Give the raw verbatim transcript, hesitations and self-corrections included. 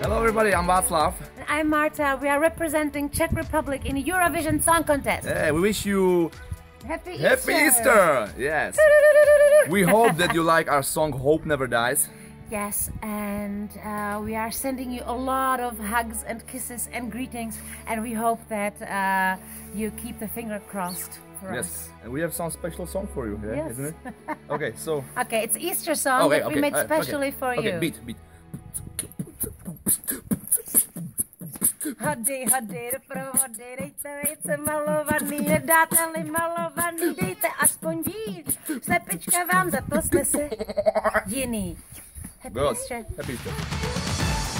Hello everybody, I'm Václav. And I'm Marta. We are representing Czech Republic in the Eurovision Song Contest. Hey, we wish you Happy, Happy Easter! Easter! Yes. We hope that you like our song Hope Never Dies. Yes, and uh, we are sending you a lot of hugs and kisses and greetings, and we hope that uh, you keep the finger crossed for Yes, us. and we have some special song for you, yeah, Yes. isn't it? Okay, so... Okay, it's Easter song Okay, that okay, we made uh, specially okay. for okay, you. beat, beat. Hody, hody, doprovody, dejte vejce malovaný, nedáte-li malovaný, dejte aspoň víc. Slepička vám za to snese jiný. Happy Good. Easter. Happy Easter.